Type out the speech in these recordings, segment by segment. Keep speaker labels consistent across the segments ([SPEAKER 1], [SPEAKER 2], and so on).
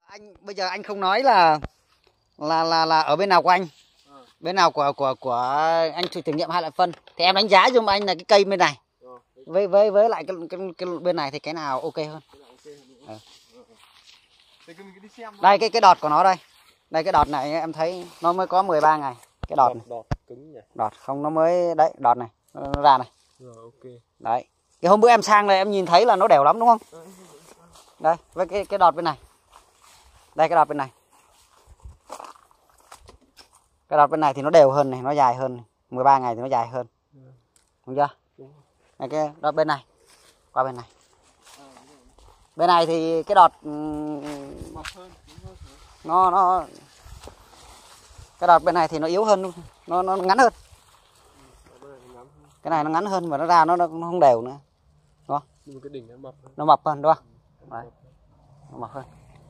[SPEAKER 1] Anh bây giờ anh không nói là ở bên nào của anh, bên nào của anh thử nghiệm hay là phân thì em đánh giá giùm anh là cái cây bên này với lại cái bên này thì cái nào ok hơn. Đây cái đọt của nó đây cái đọt này em thấy nó mới có 13 ngày cái đọt này.
[SPEAKER 2] Đọt cứng nhỉ?
[SPEAKER 1] Đọt không, nó mới đấy, đọt này nó ra này.
[SPEAKER 2] Rồi, ok.
[SPEAKER 1] Đấy cái hôm bữa em sang đây em nhìn thấy là nó đều lắm đúng không? Đây với cái đọt bên này, đây cái đọt bên này, cái đọt bên này thì nó đều hơn này, nó dài hơn này. 13 ngày thì nó dài hơn, đúng chưa? Này cái đọt bên này qua bên này, bên này thì cái đọt nó cái đọt bên này thì nó yếu hơn luôn, nó ngắn hơn. Cái này nó ngắn hơn và nó ra nó không đều nữa, đúng không?
[SPEAKER 2] Nhưng cái đỉnh nó mập hơn.
[SPEAKER 1] Nó mập hơn đúng không? Đấy. Nó mập hơn.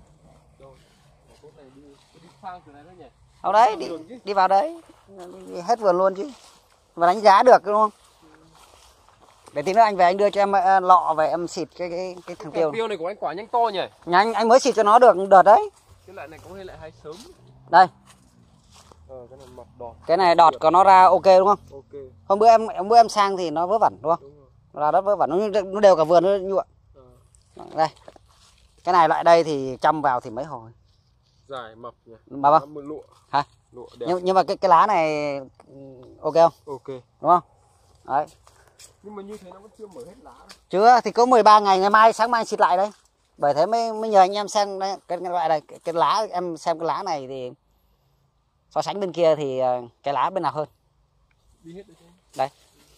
[SPEAKER 1] Ở đấy đi vào đấy, đi hết vườn luôn chứ, và đánh giá được đúng không? Để tí nữa anh về anh đưa cho em lọ về em xịt cái thằng tiêu.
[SPEAKER 2] Tiêu này của anh quả nhanh to nhỉ?
[SPEAKER 1] Nhanh, anh mới xịt cho nó được đợt đấy.
[SPEAKER 2] Cái loại này có hay lại hay sớm.
[SPEAKER 1] Đây.
[SPEAKER 2] Cái này mập đọt.
[SPEAKER 1] Cái này đọt của nó ra ok đúng không?
[SPEAKER 2] Ok.
[SPEAKER 1] Hôm bữa em sang thì nó vớ vẩn đúng không? Đúng rồi. Ra đất vớ vẩn, nó đều cả vườn nó nhuộm. Đây. Cái này loại đây thì chăm vào thì mấy hồi.
[SPEAKER 2] Dài mập nhỉ.
[SPEAKER 1] Bà vâng.
[SPEAKER 2] Lụa.
[SPEAKER 1] Hả?
[SPEAKER 2] Lụa đẹp.
[SPEAKER 1] Nhưng mà cái lá này ok không?
[SPEAKER 2] Ok.
[SPEAKER 1] Đúng không? Đấy.
[SPEAKER 2] Nhưng mà như thế nó vẫn chưa mở hết lá.
[SPEAKER 1] Chưa thì có 13 ngày, ngày mai sáng mai xịt lại đây. Bởi thế mới nhờ anh em xem đây, cái loại này cái lá em xem cái lá này thì so sánh bên kia thì cái lá bên nào hơn.
[SPEAKER 2] Đi hết
[SPEAKER 1] đây.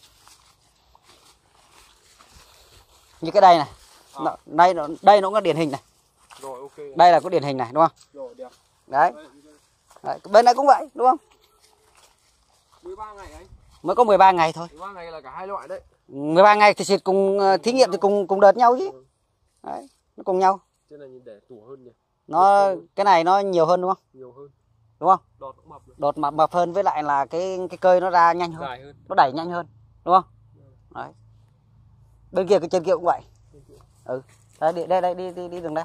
[SPEAKER 1] Như cái đây này. Đây nó có điển hình này.
[SPEAKER 2] Rồi ok.
[SPEAKER 1] Đây là có điển hình này đúng không?
[SPEAKER 2] Rồi đẹp.
[SPEAKER 1] Đấy. Đấy. Bên này cũng vậy đúng không?
[SPEAKER 2] 13 ngày anh.
[SPEAKER 1] Mới có 13 ngày thôi.
[SPEAKER 2] 13 ngày là cả hai loại đấy.
[SPEAKER 1] 13 ngày thì xịt cùng thí nghiệm thì cùng đợt nhau chứ. Đấy, nó cùng nhau.
[SPEAKER 2] Cái này nhìn đẻ tủa hơn nhỉ.
[SPEAKER 1] Cái này nó nhiều hơn đúng không?
[SPEAKER 2] Nhiều hơn.
[SPEAKER 1] Đúng không?
[SPEAKER 2] Đọt cũng mập.
[SPEAKER 1] Đọt mập hơn, với lại là cái cơi nó ra nhanh hơn.
[SPEAKER 2] Dài hơn.
[SPEAKER 1] Nó đẩy nhanh hơn, đúng không? Đấy. Bên kia cái chân kia cũng vậy. Đây đi đường đây.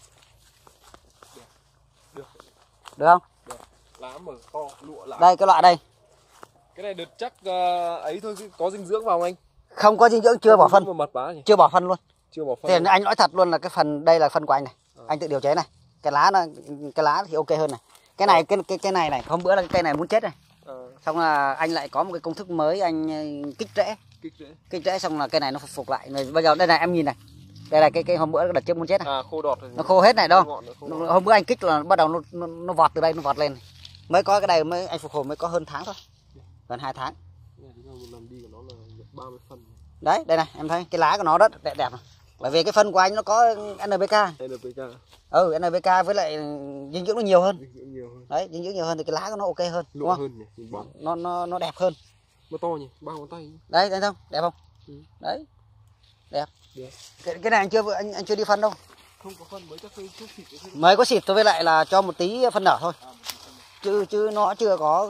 [SPEAKER 1] Được không?
[SPEAKER 2] Được. Lá mở to, lụa lá.
[SPEAKER 1] Đây cái loại đây.
[SPEAKER 2] Cái này được chắc ấy thôi, có dinh dưỡng vào không anh?
[SPEAKER 1] Không có dinh dưỡng, chưa bỏ phân. Chưa bỏ phân luôn.
[SPEAKER 2] Chưa bỏ phân.
[SPEAKER 1] Thì anh nói thật luôn là cái phần đây là phân của anh này. Anh tự điều chế này. Cái lá thì ok hơn này. Cái này cái này hôm bữa là cái cây này muốn chết này. Xong là anh lại có một cái công thức mới, anh kích rễ xong là cây này nó phục lại. Rồi bây giờ đây này em nhìn này. Đây là cái hôm bữa đợt trước muốn chết này.
[SPEAKER 2] Khô đọt rồi.
[SPEAKER 1] Nó khô hết này đâu. Hôm bữa anh kích là bắt đầu nó vọt từ đây, nó vọt lên. Mới có cái đây anh phục hồi mới có hơn tháng thôi. Gần 2 tháng. Đấy, đây này, em thấy cái lá của nó rất đẹp này. Bởi vì cái phân của anh nó có NPK. NPK với lại dinh dưỡng nó nhiều hơn. Đấy, dinh dưỡng nhiều hơn thì cái lá của nó ok hơn, đúng không? Nó đẹp hơn.
[SPEAKER 2] Nó to nhỉ, 3 ngón tay.
[SPEAKER 1] Đấy, thấy không? Đẹp không? Đấy. Đẹp. Cái này anh chưa đi phân đâu.
[SPEAKER 2] Không có phân, mới xịt.
[SPEAKER 1] Mới có xịt thôi, với lại là cho một tí phân nở thôi. Chứ nó chưa có.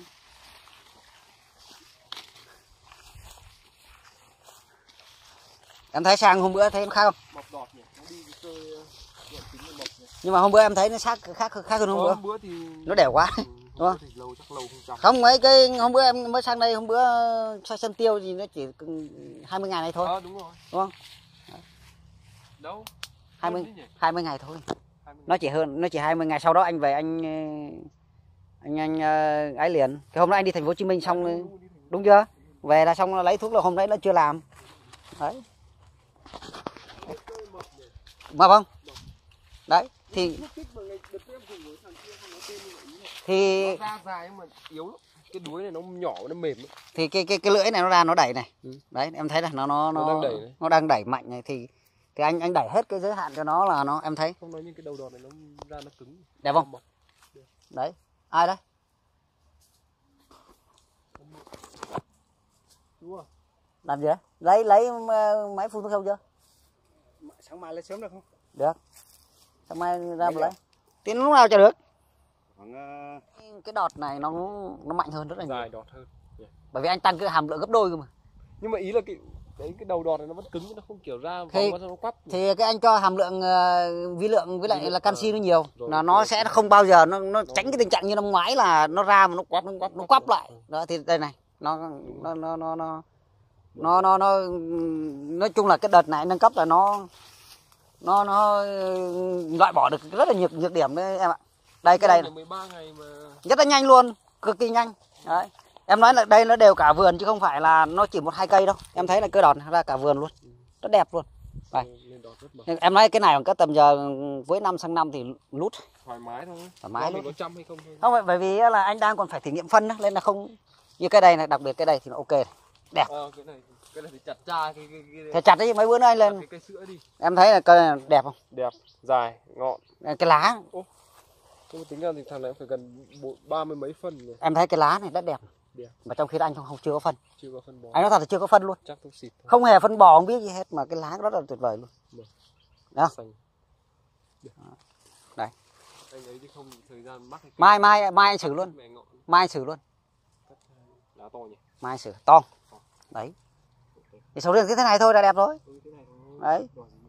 [SPEAKER 1] Em thấy sang hôm bữa thấy nó khác không?
[SPEAKER 2] Mập đọt nhỉ, nó đi cái cơ mập nhỉ.
[SPEAKER 1] Nhưng mà hôm bữa em thấy nó khác hơn hôm bữa.
[SPEAKER 2] Thì
[SPEAKER 1] nó đều quá. Đúng không? Không, mấy cái hôm bữa em mới sang đây, hôm bữa cho sân tiêu thì nó chỉ 20 ngày này thôi.
[SPEAKER 2] Đúng rồi.
[SPEAKER 1] Đúng không?
[SPEAKER 2] Đâu?
[SPEAKER 1] 20 ngày thôi. Nó chỉ 20 ngày, sau đó anh về anh ấy liền. Cái hôm đó anh đi thành phố Hồ Chí Minh xong đúng chưa? Về là xong lấy thuốc là hôm đấy nó chưa làm. Đấy. Mập không? Đấy, thì
[SPEAKER 2] da dài mà yếu lắm. Cái đuối này nó nhỏ, nó mềm lắm.
[SPEAKER 1] Thì cái lưỡi này nó ra nó đẩy này. Đấy, em thấy là nó đang đẩy mạnh này thì anh đẩy hết cái giới hạn cho nó là nó em thấy.
[SPEAKER 2] Không nói những cái đầu đọt này nó ra nó cứng.
[SPEAKER 1] Đẹp không? Đấy. Ai đấy?
[SPEAKER 2] Đúng rồi.
[SPEAKER 1] Làm gì đấy? Lấy máy phun thuốc sâu chưa?
[SPEAKER 2] Sáng mai lấy sớm được không?
[SPEAKER 1] Được. Sáng mai ra lấy. Thì lúc nào cho được? Cái đọt này nó mạnh hơn rất là nhiều.
[SPEAKER 2] Dài đọt hơn.
[SPEAKER 1] Bởi vì anh tăng cái hàm lượng gấp đôi cơ mà.
[SPEAKER 2] Nhưng mà ý là đấy cái đầu đọt này nó vẫn cứng, nó không kiểu ra
[SPEAKER 1] thì,
[SPEAKER 2] vòng nó quắp.
[SPEAKER 1] thì cái anh cho hàm lượng vi lượng với lại là canxi nó nhiều, là nó sẽ không bao giờ nó tránh cái tình trạng như năm ngoái là nó ra mà nó quắp lại. Đó thì đây này, nó nói chung là cái đợt này nâng cấp là nó loại bỏ được rất là nhược điểm đấy em ạ. Đây cái đây này
[SPEAKER 2] 13 ngày mà
[SPEAKER 1] rất là nhanh luôn, cực kỳ nhanh đấy. Em nói là đây nó đều cả vườn chứ không phải là nó chỉ 1-2 cây đâu. Em thấy là cây đọt ra cả vườn luôn, rất đẹp luôn. Đây. Em nói cái này còn cái tầm giờ cuối năm sang năm thì lút
[SPEAKER 2] thoải mái thôi.
[SPEAKER 1] Thoải mái luôn.
[SPEAKER 2] Có chăm hay không thôi.
[SPEAKER 1] Không, bởi vì là anh đang còn phải thử nghiệm phân đó, nên là không như cái đây này, đặc biệt cái đây thì nó ok này. Đẹp.
[SPEAKER 2] Cái này thì chặt ra
[SPEAKER 1] cái chặt đấy, mấy bữa nữa anh lên.
[SPEAKER 2] Cái cây sữa đi.
[SPEAKER 1] Em thấy là cây này đẹp không?
[SPEAKER 2] Đẹp, dài, ngọn.
[SPEAKER 1] Cái lá.
[SPEAKER 2] Tôi tính ra thì thằng này phải gần 30 mấy phân rồi.
[SPEAKER 1] Em thấy cái lá này rất đẹp.
[SPEAKER 2] Đẹp.
[SPEAKER 1] Mà trong khi anh không chưa có phân.
[SPEAKER 2] Chưa có phân bón.
[SPEAKER 1] Anh nói thật là chưa có phân luôn.
[SPEAKER 2] Chắc tôi xịt thôi.
[SPEAKER 1] Không hề phân bò, không biết gì hết mà cái lá rất là tuyệt vời luôn. Đó. Đây.
[SPEAKER 2] Anh ấy chứ không thời gian mắc.
[SPEAKER 1] Mai anh xử luôn. Mai anh xử luôn.
[SPEAKER 2] Lá to nhỉ?
[SPEAKER 1] Mai anh xử to. Đấy. Thì sầu riêng thế này thôi là đẹp rồi. Đấy.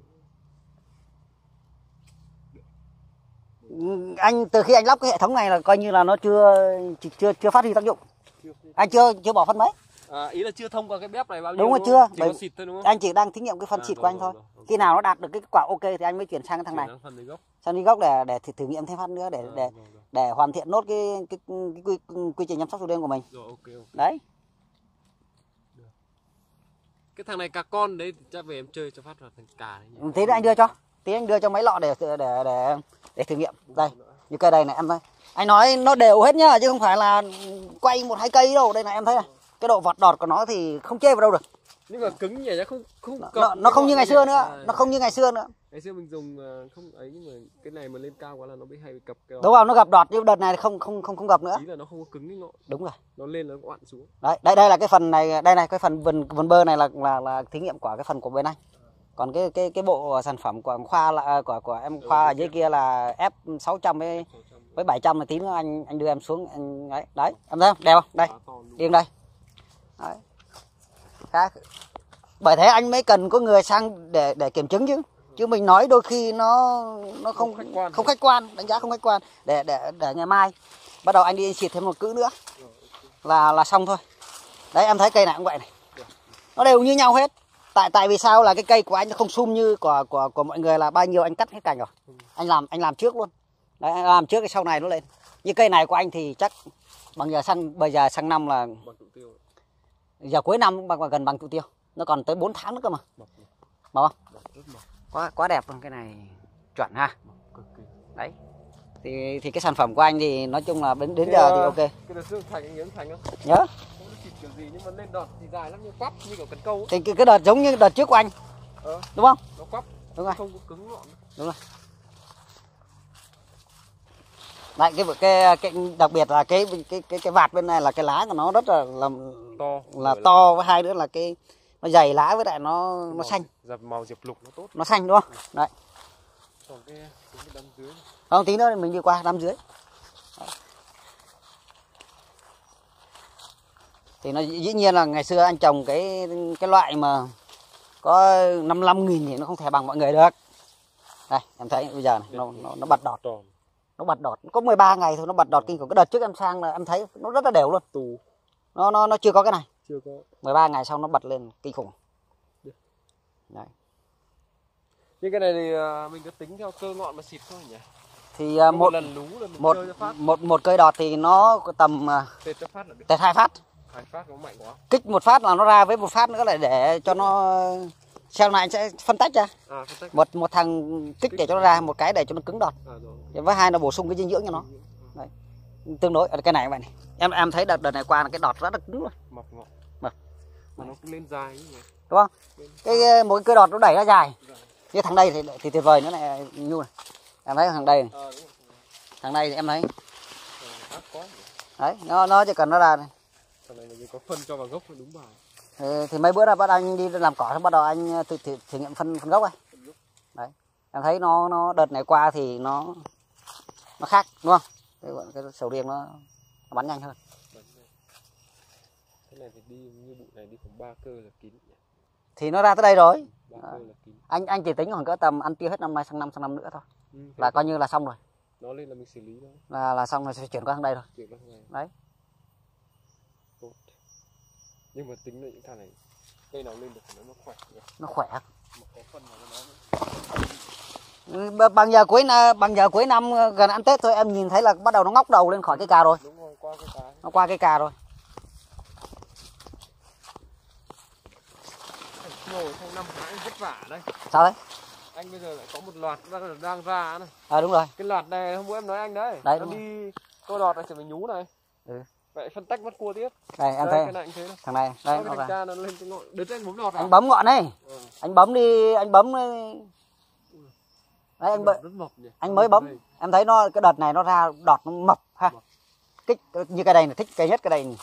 [SPEAKER 1] Anh từ khi anh lắp cái hệ thống này là coi như là nó chưa phát huy tác dụng. Anh chưa bỏ phân mấy.
[SPEAKER 2] Ý là chưa thông qua cái bếp này bao nhiêu.
[SPEAKER 1] Đúng rồi, chưa.
[SPEAKER 2] Chỉ có xịt thôi đúng không?
[SPEAKER 1] Anh chỉ đang thí nghiệm cái phân xịt của anh thôi. Khi nào nó đạt được cái kết quả ok thì anh mới chuyển sang cái thằng này. Sang đi gốc để thử nghiệm thêm phát nữa để hoàn thiện nốt cái quy trình chăm sóc sầu riêng của mình.
[SPEAKER 2] Rồi, ok.
[SPEAKER 1] Đấy.
[SPEAKER 2] Cái thằng này cà con đấy chắc về em chơi cho phát vào thành cà đấy.
[SPEAKER 1] Tí nữa anh đưa cho. Tí anh đưa cho mấy lọ để thử nghiệm. Đây, như cây đây này em thấy. Anh nói nó đều hết nhá, chứ không phải là quay 1-2 cây đâu. Đây này em thấy này. Cái độ vọt đọt của nó thì không chê vào đâu được.
[SPEAKER 2] Nhưng mà cứng nhỉ,
[SPEAKER 1] nó không như ngày xưa nữa, nó không như ngày xưa nữa.
[SPEAKER 2] Ngày xưa mình dùng không ấy, nhưng mà cái này mà lên cao quá là nó bị hay bị cập cái.
[SPEAKER 1] Đúng không? Nó gặp đọt, nhưng đợt này không gặp nữa.
[SPEAKER 2] Ý là nó không có cứng cái ngọn.
[SPEAKER 1] Đúng rồi.
[SPEAKER 2] Nó lên nó oặn xuống.
[SPEAKER 1] Đấy, đây là cái phần này, đây này, cái phần vườn bơ này là thí nghiệm của cái phần của bên anh. Còn cái bộ sản phẩm của Khoa là của em Khoa ở dưới kia là F600 với 700 là tí nữa anh đưa em xuống anh đấy. Em thấy không? Đẹp không? Đây. Điên đây. Đấy. Khác. Bởi thế anh mới cần có người sang để kiểm chứng chứ mình nói đôi khi nó không khách quan, đánh giá không khách quan, để ngày mai bắt đầu anh đi xịt thêm một cữ nữa là xong thôi. Đấy, em thấy cây này cũng vậy này, nó đều như nhau hết. Tại vì sao là cái cây của anh nó không sum như của mọi người là bao nhiêu anh cắt hết cành rồi. Anh làm trước luôn. Đấy, anh làm trước cái sau này nó lên. Như cây này của anh thì chắc bây giờ sang năm là giờ cuối năm gần bằng trụ tiêu. Nó còn tới 4 tháng nữa cơ mà. Mập không? Quá đẹp luôn, cái này chuẩn ha. Đấy. Thì cái sản phẩm của anh thì nói chung là đến giờ thì ok.
[SPEAKER 2] Cái đợt Dương Thành anh nhớ Thành không?
[SPEAKER 1] Nhớ.
[SPEAKER 2] Không có xịt kiểu gì nhưng mà lên đọt thì dài lắm, như quắp như kiểu cần câu.
[SPEAKER 1] Thì cái đợt giống như đợt trước của anh. Đúng không?
[SPEAKER 2] Nó quắp.
[SPEAKER 1] Đúng rồi.
[SPEAKER 2] Không có cứng ngọn.
[SPEAKER 1] Đúng rồi. Đấy, cái đặc biệt là cái vạt bên này là cái lá của nó rất là to, với hai nữa là nó dày lá, với lại nó xanh.
[SPEAKER 2] Màu diệp lục nó tốt.
[SPEAKER 1] Nó xanh đúng không? Đấy.
[SPEAKER 2] Còn cái đâm dưới.
[SPEAKER 1] Không, tí nữa thì mình đi qua đâm dưới. Đấy. Thì nó dĩ nhiên là ngày xưa anh trồng cái loại mà có 55.000 thì nó không thể bằng mọi người được. Đây, em thấy bây giờ này, nó bật đọt. Nó bật đọt, có 13 ngày thôi nó bật đọt kinh khủng. Cái đợt trước em sang là em thấy nó rất là đều luôn. Nó chưa có cái này.
[SPEAKER 2] Chưa có.
[SPEAKER 1] 13 ngày sau nó bật lên kinh khủng. Đấy.
[SPEAKER 2] Nhưng cái này thì mình có tính theo cơ ngọn mà xịt thôi nhỉ?
[SPEAKER 1] Thì một cây đọt thì nó tầm tẹt 2 phát.
[SPEAKER 2] 2 phát nó mạnh quá.
[SPEAKER 1] Kích một phát là nó ra, với một phát nữa lại để cho nó sau này anh sẽ phân tách ra. Một thằng kích để cho nó ra, một cái để cho nó cứng đọt. Với hai là bổ sung cái dinh dưỡng cho nó. Đấy. Tương đối cái này các bạn này. Em thấy đợt này qua là cái đọt rất là cứng luôn.
[SPEAKER 2] Mập ngọn. Mà nó cũng lên dài như vậy.
[SPEAKER 1] Đúng không? Một cái cây đọt nó đẩy ra dài. Cái thằng đây thì tuyệt vời nữa này, Nhu này. Em thấy thằng đây này. Thằng này thì em thấy. Đấy, nó chỉ cần nó ra này.
[SPEAKER 2] Thằng này là có phân cho vào gốc đúng bài.
[SPEAKER 1] Thì mấy bữa ra bắt anh đi làm cỏ, xong bắt đầu anh thử nghiệm phân gốc ấy. Đấy. Em thấy nó đợt này qua thì nó khác đúng không? Cái sầu riêng nó bắn nhanh hơn.
[SPEAKER 2] Cái này thì đi như bụi này đi khoảng 3 cơ là kín.
[SPEAKER 1] Thì nó ra tới đây rồi.
[SPEAKER 2] Ba phơi là kín.
[SPEAKER 1] Anh chỉ tính khoảng cỡ tầm ăn tiêu hết năm nay sang năm nữa thôi. Là coi như là xong rồi.
[SPEAKER 2] Nó lên là mình xử lý thôi.
[SPEAKER 1] Là xong rồi sẽ chuyển qua sang đây thôi.
[SPEAKER 2] Chuyển qua sang này.
[SPEAKER 1] Đấy.
[SPEAKER 2] Tốt. Nhưng mà tính là những thằng này cây nào lên được nó khỏe.
[SPEAKER 1] Nó khỏe.
[SPEAKER 2] Mà có phân vào nó.
[SPEAKER 1] Bằng giờ cuối năm gần ăn Tết thôi em nhìn thấy là bắt đầu nó ngóc đầu lên khỏi cây cà rồi.
[SPEAKER 2] Đúng rồi, qua cây cà.
[SPEAKER 1] Nó qua cây cà rồi.
[SPEAKER 2] Ngồi trong năm tháng vất vả đây.
[SPEAKER 1] Sao đấy?
[SPEAKER 2] Anh bây giờ lại có một loạt đang ra này.
[SPEAKER 1] Đúng rồi.
[SPEAKER 2] Cái loạt này hôm bữa em nói anh đấy.
[SPEAKER 1] Đấy
[SPEAKER 2] nó
[SPEAKER 1] đúng
[SPEAKER 2] đi câu đọt này sẽ phải nhú này.
[SPEAKER 1] Ừ.
[SPEAKER 2] Vậy phân tách bắt cua tiếp.
[SPEAKER 1] Đây em
[SPEAKER 2] đây,
[SPEAKER 1] thấy.
[SPEAKER 2] cái này anh thấy đâu.
[SPEAKER 1] Thằng này, đây
[SPEAKER 2] nó
[SPEAKER 1] nó ra.
[SPEAKER 2] nó lên cái ngọn. Đứa anh bấm đọt à?
[SPEAKER 1] Anh bấm ngọn đây.
[SPEAKER 2] Ừ.
[SPEAKER 1] Anh bấm đi, anh bấm đi. Đấy anh mới bấm. Em thấy nó cái đợt này nó ra đọt nó mập ha. Kích như cái đây này, thích cây nhất cái đây này.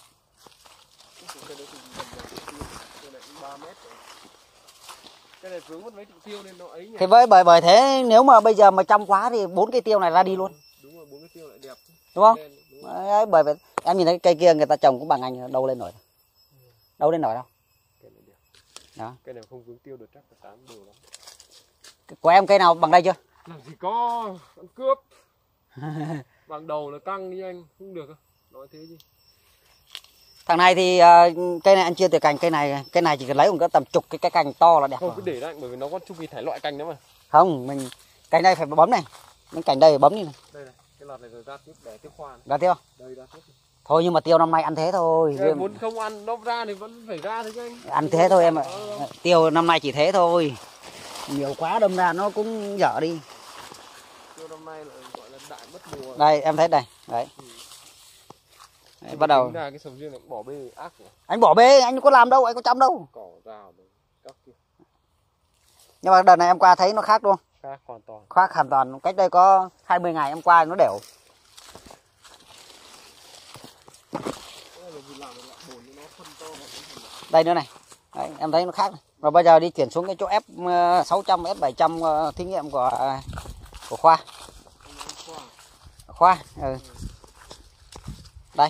[SPEAKER 2] Cái này vướng mất mấy trụ tiêu nên nó ấy nhỉ.
[SPEAKER 1] Thì bởi thế nếu mà bây giờ mà trong quá thì 4 cây tiêu này ra đi luôn.
[SPEAKER 2] Đúng rồi, 4 cây tiêu lại đẹp.
[SPEAKER 1] Đúng không? Đấy, bởi vậy em nhìn thấy cây kia người ta trồng cũng bằng anh đâu lên nổi. Đâu lên nổi đâu.
[SPEAKER 2] Cái này đẹp.
[SPEAKER 1] Đó.
[SPEAKER 2] Cái này không vướng tiêu được chắc là 8 đồ lắm.
[SPEAKER 1] Của em cây nào bằng đây chưa?
[SPEAKER 2] Làm gì có, ăn cướp. Bằng đầu là căng đi anh, không được. Nói thế chứ.
[SPEAKER 1] Thằng này thì cây này anh chưa từ cành, cây này chỉ cần lấy một cái tầm chục cái cành to là đẹp.
[SPEAKER 2] Không
[SPEAKER 1] rồi.
[SPEAKER 2] cứ để đó anh, bởi vì nó có chu kỳ thải loại cành đó mà.
[SPEAKER 1] Không, mình cành đây phải bấm này. Những cành đây bấm đi này.
[SPEAKER 2] Đây này, cái loạt này rồi ra tiếp để tiếp khoan.
[SPEAKER 1] Ra tiêu.
[SPEAKER 2] Đây ra tiếp.
[SPEAKER 1] Thôi nhưng mà tiêu năm nay ăn thế thôi.
[SPEAKER 2] Muốn không ăn nó ra thì vẫn phải ra thôi chứ anh.
[SPEAKER 1] Ăn thế thôi em ạ. Tiêu năm nay chỉ thế thôi. Nhiều quá đâm ra nó cũng dở đi.
[SPEAKER 2] Tiêu năm nay là gọi là đại mất mùa.
[SPEAKER 1] Đây em thấy đây, đấy. Đấy, bắt đầu.
[SPEAKER 2] Cái sầu riêng này cũng bỏ bê ác rồi.
[SPEAKER 1] Anh bỏ bê, anh có làm đâu, anh có chăm đâu.
[SPEAKER 2] Cỏ rào rồi, các kiểu.
[SPEAKER 1] Nhưng mà đợt này em qua thấy nó khác luôn.
[SPEAKER 2] Khác hoàn toàn.
[SPEAKER 1] Khác hoàn toàn, cách đây có 20 ngày em qua nó đều. Đây nữa này. Đấy, em thấy nó khác này. Và bây giờ đi chuyển xuống cái chỗ F600, F700 thí nghiệm của Khoa. Khoa, ừ. Đây.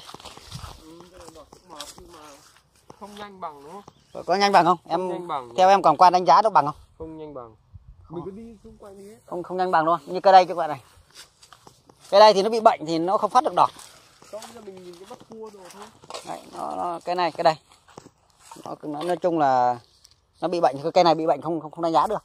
[SPEAKER 2] Không nhanh bằng đúng không?
[SPEAKER 1] Có nhanh bằng không? Em
[SPEAKER 2] nhanh bằng.
[SPEAKER 1] Theo em còn qua đánh giá nó bằng không?
[SPEAKER 2] Không nhanh bằng. Mình cứ đi xung quanh đi hết.
[SPEAKER 1] Không nhanh bằng luôn. Như cái đây các bạn này. Cái đây thì nó bị bệnh thì nó không phát được đọt.
[SPEAKER 2] Không, mình nhìn cái bắt cua rồi thôi.
[SPEAKER 1] Đấy, cái đây. Nó nói chung là nó bị bệnh, cây này bị bệnh không đánh giá được.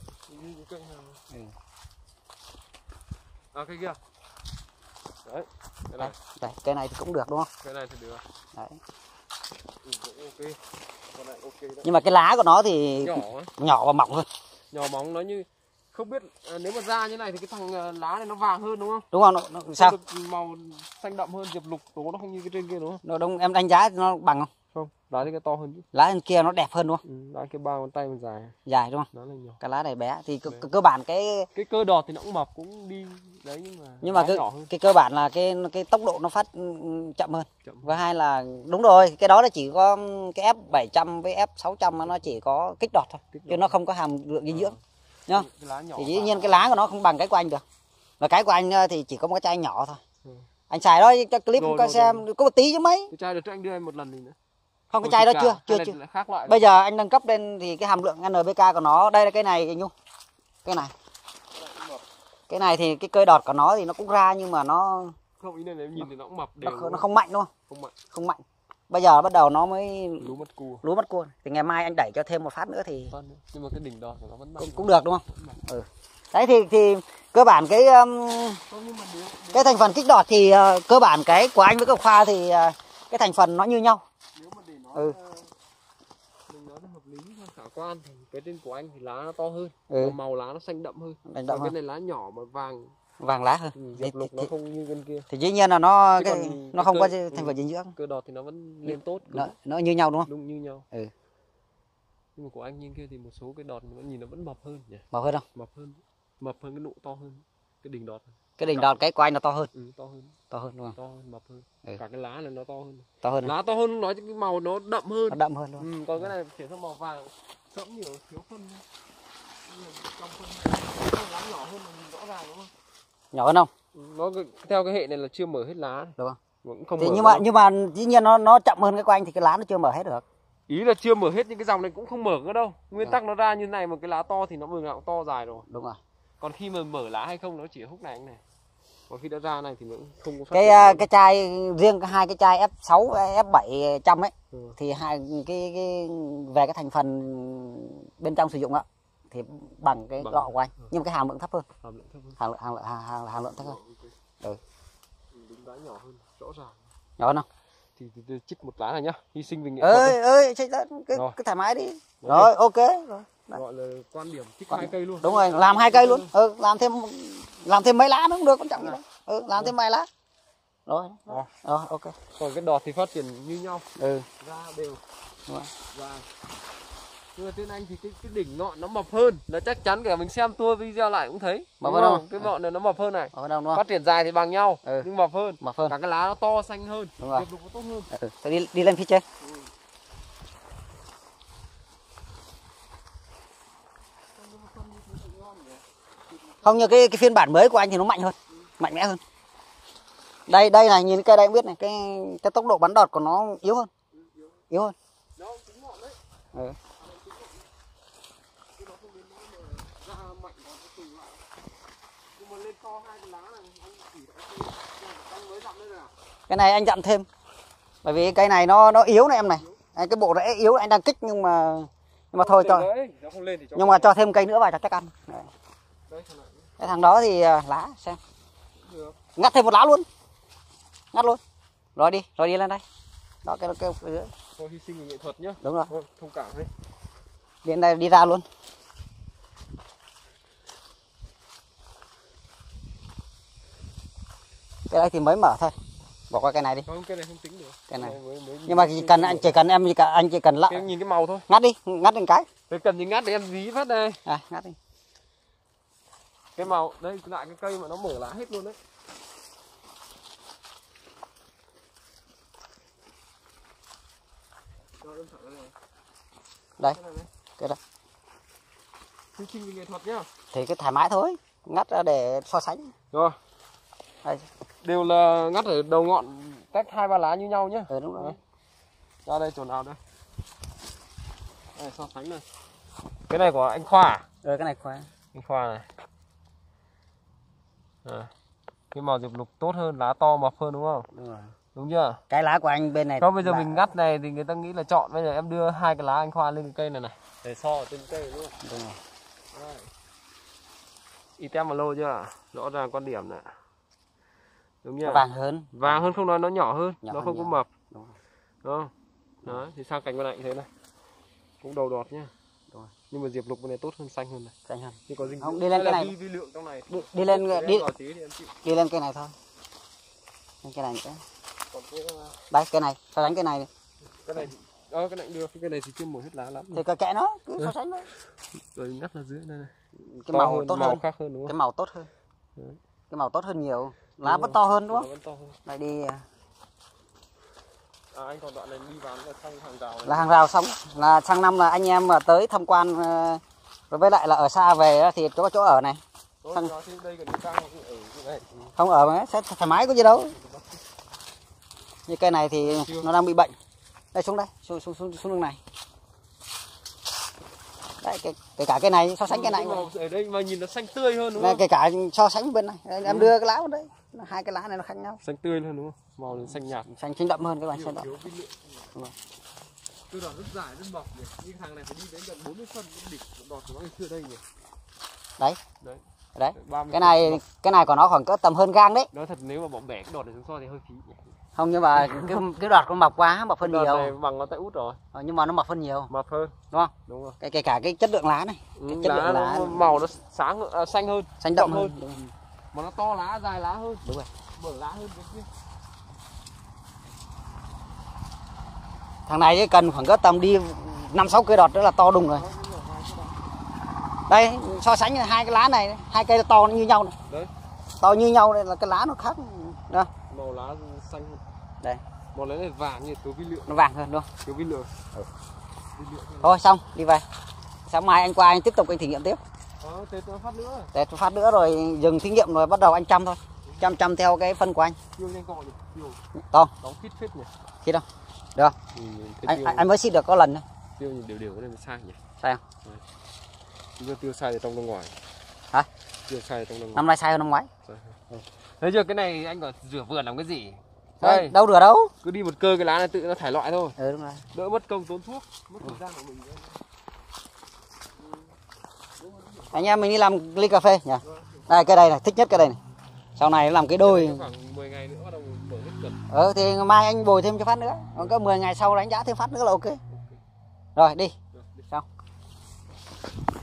[SPEAKER 2] À cây kia. Đấy. Cái này.
[SPEAKER 1] Đây, cây này thì cũng được đúng không?
[SPEAKER 2] Cái này thì được.
[SPEAKER 1] Đấy.
[SPEAKER 2] Cũng ok. Con này ok đấy.
[SPEAKER 1] Nhưng mà cái lá của nó thì nhỏ và mỏng hơn.
[SPEAKER 2] Nhỏ mỏng nó như không biết nếu mà ra như này thì cái thằng lá này nó vàng hơn đúng không?
[SPEAKER 1] Đúng không? Nó sao?
[SPEAKER 2] Được màu xanh đậm hơn, diệp lục tố nó không như cái trên kia đúng không?
[SPEAKER 1] Nó đúng, em đánh giá nó bằng không?
[SPEAKER 2] Không, lá cái to hơn chứ.
[SPEAKER 1] Lá bên kia nó đẹp hơn đúng không?
[SPEAKER 2] Lá kia 3 ngón tay mình dài.
[SPEAKER 1] Dài đúng không?
[SPEAKER 2] Nó là nhỏ.
[SPEAKER 1] Cái lá này bé thì cơ bản cái
[SPEAKER 2] cơ đọt thì nó cũng mập cũng đi đấy
[SPEAKER 1] nhưng mà cái cơ bản là cái tốc độ nó phát chậm hơn. Và hai là đúng rồi, cái đó nó chỉ có cái F700 với F600 nó chỉ có kích đọt thôi, chứ nó không có hàm lượng dinh dưỡng. Nhá. Thì dĩ nhiên cái lá của nó không bằng cái của anh được. Và cái của anh thì chỉ có một cái chai nhỏ thôi. Anh xài đó cho clip coi xem có một tí chứ mấy.
[SPEAKER 2] Cái chai được cho anh đưa em một lần thì nữa.
[SPEAKER 1] Không, cái chai đó chưa. Bây giờ anh nâng cấp lên thì cái hàm lượng NPK của nó, đây là cái này Nhung. Cái này thì cái cây đọt của nó thì nó cũng ra nhưng mà nó
[SPEAKER 2] không, ý này em nhìn thì nó cũng mập đều.
[SPEAKER 1] Nó không mạnh đúng không? Không mạnh. Bây giờ bắt đầu nó mới lú mất cua. Thì ngày mai anh đẩy cho thêm một phát nữa thì
[SPEAKER 2] nhưng mà cái đỉnh đọt của nó vẫn
[SPEAKER 1] cũng được đúng không? Ừ. Đấy thì cơ bản cái thành phần kích đọt thì cơ bản cái của anh với cái Khoa thì cái thành phần nó như nhau.
[SPEAKER 2] Nếu mà để nó mình nói nó hợp lý khả quan thì cái trên của anh thì lá nó to hơn, màu lá nó xanh đậm hơn. Còn cái này lá nhỏ mà
[SPEAKER 1] vàng lá hơn.
[SPEAKER 2] Diệp lục nó không như bên kia.
[SPEAKER 1] Thì dĩ nhiên là nó không có thành phần dinh dưỡng.
[SPEAKER 2] Cơ đọt thì nó vẫn lên tốt.
[SPEAKER 1] Nó như nhau đúng không?
[SPEAKER 2] Đúng như nhau.
[SPEAKER 1] Ừ.
[SPEAKER 2] Nhưng mà của anh như kia thì một số cái đọt nó nhìn nó vẫn mập hơn nhỉ?
[SPEAKER 1] Mập hơn không?
[SPEAKER 2] Mập hơn cái nụ to hơn. Cái đỉnh đọt.
[SPEAKER 1] Cái đỉnh đọt cái của anh nó to hơn.
[SPEAKER 2] To hơn.
[SPEAKER 1] To hơn đúng không?
[SPEAKER 2] To hơn, mập hơn. Cả cái lá này nó to hơn.
[SPEAKER 1] To hơn.
[SPEAKER 2] Lá to hơn nói cái màu nó đậm hơn.
[SPEAKER 1] Nó đậm hơn luôn.
[SPEAKER 2] Còn cái này chuyển sang màu vàng sẫm nhiều, thiếu phân. Trong phân lá nhỏ hơn là nhìn rõ ràng đúng không?
[SPEAKER 1] Nhỏ hơn không?
[SPEAKER 2] Nó theo cái hệ này là chưa mở hết lá.
[SPEAKER 1] Được không?
[SPEAKER 2] Cũng không
[SPEAKER 1] thì
[SPEAKER 2] mở
[SPEAKER 1] nhưng mà dĩ nhiên nó chậm hơn cái của anh thì cái lá nó chưa mở hết được.
[SPEAKER 2] Ý là chưa mở hết những cái dòng này cũng không mở nữa đâu. Nguyên tắc nó ra như này mà cái lá to thì nó mừng nào to dài rồi.
[SPEAKER 1] Đúng rồi.
[SPEAKER 2] Còn khi mà mở lá hay không nó chỉ húc này anh này. Còn khi đã ra này thì nó không có phát
[SPEAKER 1] cái chai riêng hai cái chai F6 F700 ấy thì hai cái về cái thành phần bên trong sử dụng á thì bằng cái lọ của anh, nhưng mà cái hàm lượng thấp hơn. Hàm lượng thấp hơn.
[SPEAKER 2] Đúng đá nhỏ hơn, rõ ràng.
[SPEAKER 1] Nhỏ hơn không?
[SPEAKER 2] Thì chích một lá này nhá, hy sinh vì nghệ
[SPEAKER 1] thuật. Cứ thoải mái đi. Rồi ok rồi.
[SPEAKER 2] Gọi là quan điểm chích 2 cây luôn.
[SPEAKER 1] Đúng rồi, làm 2 cây luôn. Làm thêm mấy lá nữa cũng được, quan trọng gì đâu. Làm thêm vài lá. Rồi ok.
[SPEAKER 2] Còn cái đọt thì phát triển như nhau. Ra đều. Và nhưng mà tên anh thì cái đỉnh ngọn nó mập hơn, là chắc chắn cả mình xem tua video lại cũng thấy. Mập hơn không? Cái ngọn này nó mập hơn này. Phát triển dài thì bằng nhau, nhưng mập hơn. Cả cái lá nó to xanh hơn, diệp lục nó tốt hơn.
[SPEAKER 1] Tôi đi lên phía trên. Không, như cái phiên bản mới của anh thì nó mạnh hơn, mạnh mẽ hơn. Đây này, nhìn cây đây cũng biết này, cái tốc độ bắn đọt của nó yếu hơn. Cái này anh dặm thêm, bởi vì cây này nó yếu này em này. Cái bộ rễ yếu anh đang kích nhưng mà thôi cho, nhưng mà cho thêm cây nữa vào cho chắc ăn. Cái thằng đó thì lá xem, ngắt thêm một lá luôn, ngắt luôn, rồi đi lên đây. Đó cái dưới.
[SPEAKER 2] Thôi hy sinh nghệ thuật nhá.
[SPEAKER 1] Đúng rồi.
[SPEAKER 2] Thông cảm đi.
[SPEAKER 1] Đến đây đi ra luôn. Cái đấy thì mới mở thôi, bỏ qua cái này đi.
[SPEAKER 2] Không, cái này không tính được.
[SPEAKER 1] Cái này. Nhưng mà anh chỉ cần
[SPEAKER 2] em nhìn cái màu thôi.
[SPEAKER 1] Ngắt đi, ngắt một cái.
[SPEAKER 2] Cái cần gì ngắt để em dí phát đây.
[SPEAKER 1] Ngắt đi.
[SPEAKER 2] Cái màu đây lại cái cây mà nó mở lá hết luôn đấy.
[SPEAKER 1] Đây. Cái đó.
[SPEAKER 2] Hy sinh vì nghệ thuật nhá.
[SPEAKER 1] Thì cái thoải mái thôi, ngắt ra để so sánh.
[SPEAKER 2] Rồi.
[SPEAKER 1] Đây.
[SPEAKER 2] Đều là ngắt ở đầu ngọn cách 2-3 lá như nhau nhá.
[SPEAKER 1] Đúng rồi.
[SPEAKER 2] Ra đây chỗ nào đây? Đây so sánh này. Cái này của anh Khoa à?
[SPEAKER 1] Cái này Khoa.
[SPEAKER 2] Anh Khoa này. Cái màu diệp lục tốt hơn, lá to mập hơn đúng không?
[SPEAKER 1] Đúng rồi.
[SPEAKER 2] Đúng chưa?
[SPEAKER 1] Cái lá của anh bên này.
[SPEAKER 2] Không, bây giờ mình ngắt này thì người ta nghĩ là chọn. Bây giờ em đưa 2 cái lá anh Khoa lên cái cây này này. Để so ở trên cây luôn.
[SPEAKER 1] Đúng rồi.
[SPEAKER 2] Đây. Item mà lô chưa? Rõ ràng quan điểm này. Đúng nhỉ?
[SPEAKER 1] Vàng hơn.
[SPEAKER 2] Vàng hơn không nói, nó nhỏ hơn,
[SPEAKER 1] nhỏ
[SPEAKER 2] nó
[SPEAKER 1] hơn
[SPEAKER 2] không có
[SPEAKER 1] nhiều.
[SPEAKER 2] mập.
[SPEAKER 1] Đúng rồi.
[SPEAKER 2] Đúng không? Đó, thì sang cạnh bên này như thế này. Cũng đầu đọt nhá.
[SPEAKER 1] Đúng rồi.
[SPEAKER 2] Nhưng mà diệp lục bên này tốt hơn, xanh hơn này.
[SPEAKER 1] Xanh hơn.
[SPEAKER 2] Thì có dinh
[SPEAKER 1] không, đi lên cái này.
[SPEAKER 2] Vi lượng trong này.
[SPEAKER 1] Đi lên cái này thôi. Lên cái này nữa.
[SPEAKER 2] Còn cái
[SPEAKER 1] đây cái này, so sánh cái này.
[SPEAKER 2] Cái này cái này được, cái này thì chưa màu hết lá lắm.
[SPEAKER 1] Thì kệ nó, cứ so sánh thôi.
[SPEAKER 2] Rồi ngắt là dưới đây này.
[SPEAKER 1] Cái màu hơn, tốt
[SPEAKER 2] màu
[SPEAKER 1] hơn.
[SPEAKER 2] Khác hơn đúng không?
[SPEAKER 1] Cái màu tốt hơn.
[SPEAKER 2] Đấy.
[SPEAKER 1] Cái màu tốt hơn nhiều. Lá vẫn to hơn đúng không?
[SPEAKER 2] Vẫn to hơn.
[SPEAKER 1] Đây đi.
[SPEAKER 2] Anh còn đoạn này đi vào là xong hàng rào này.
[SPEAKER 1] Là hàng rào xong, là sang năm là anh em mà tới tham quan rồi với lại là ở xa về thì có chỗ ở này. Không ở mà sẽ thoải mái có gì đâu. Như cây này thì nó đang bị bệnh. Đây xuống đây, xuống đường này. Đấy, kể cả cái này so sánh cái này.
[SPEAKER 2] Ở đây mà nhìn nó xanh tươi hơn đúng
[SPEAKER 1] không?
[SPEAKER 2] không?
[SPEAKER 1] Kể cả so sánh bên này, em đưa cái lá vào đây. Hai cái lá này nó khác nhau.
[SPEAKER 2] Xanh tươi hơn đúng không? Màu nó xanh nhạt.
[SPEAKER 1] Xanh đậm hơn các bạn, xanh đậm.
[SPEAKER 2] Tôi đọt rất dài, rất mỏng nhỉ. Nhưng thằng này phải đi đến gần 40 phân đỉnh đọt của nó ngày xưa đây nhỉ.
[SPEAKER 1] Đấy. Cái này của nó khoảng cỡ tầm hơn gang đấy.
[SPEAKER 2] Nói thật nếu mà bọn bẻ cái đọt này xuống so thì hơi phí nhỉ.
[SPEAKER 1] Không, nhưng mà cái đọt con mập quá, mập hơn nhiều.
[SPEAKER 2] Này bằng ngón tay út rồi.
[SPEAKER 1] Nhưng mà nó mập hơn nhiều.
[SPEAKER 2] Mập hơn.
[SPEAKER 1] Đúng không?
[SPEAKER 2] Đúng rồi.
[SPEAKER 1] Kể cả cái chất lượng lá này. Cái chất lượng lá
[SPEAKER 2] màu nó sáng xanh hơn,
[SPEAKER 1] xanh đậm hơn.
[SPEAKER 2] Mà nó to lá, dài lá hơn.
[SPEAKER 1] Đúng rồi.
[SPEAKER 2] Mở lá hơn cái kia.
[SPEAKER 1] Thằng này cần khoảng cỡ tầm đi 5-6 cây đọt nữa là to đùng rồi. Đây, so sánh hai cái lá này, hai cây to như nhau này.
[SPEAKER 2] Đấy.
[SPEAKER 1] To như nhau đây là cái lá nó khác. Đó.
[SPEAKER 2] Màu lá xanh hơn.
[SPEAKER 1] Đây.
[SPEAKER 2] Màu lá này vàng như thiếu vi lượng.
[SPEAKER 1] Nó vàng hơn đúng không?
[SPEAKER 2] Thiếu vi lượng.
[SPEAKER 1] Thôi xong, đi về. Sáng mai anh qua anh tiếp tục anh thử nghiệm tiếp.
[SPEAKER 2] Tết phát nữa.
[SPEAKER 1] Tết phát nữa rồi dừng thí nghiệm rồi bắt đầu anh chăm thôi. Chăm theo cái phân của anh.
[SPEAKER 2] To.
[SPEAKER 1] To.
[SPEAKER 2] Đóng khít phết nhỉ.
[SPEAKER 1] Khít đâu? Được không? Anh mới xịt được có lần thôi.
[SPEAKER 2] Tiêu nhìn đều cái này sai nhỉ?
[SPEAKER 1] Sai không?
[SPEAKER 2] Tiêu tiêu sai ở trong trong ngoài.
[SPEAKER 1] Hả?
[SPEAKER 2] Tiêu sai ở trong trong.
[SPEAKER 1] Năm nay sai hơn năm ngoái.
[SPEAKER 2] Thấy chưa, cái này anh bảo rửa vườn làm cái gì?
[SPEAKER 1] Đây, đâu rửa đâu.
[SPEAKER 2] Cứ đi một cơ cái lá này tự nó thải loại thôi.
[SPEAKER 1] Đúng rồi.
[SPEAKER 2] Đỡ mất công tốn thuốc, mất thời gian của mình.
[SPEAKER 1] Anh em mình đi làm ly cà phê nhỉ? Đây cái đây này, thích nhất cái đây này. Sau này làm cái đôi.
[SPEAKER 2] Khoảng 10 ngày nữa bắt đầu mở hết cần.
[SPEAKER 1] Thì mai anh bồi thêm cho phát nữa. Còn có 10 ngày sau đánh giá thêm phát nữa là ok. Rồi đi. Xong.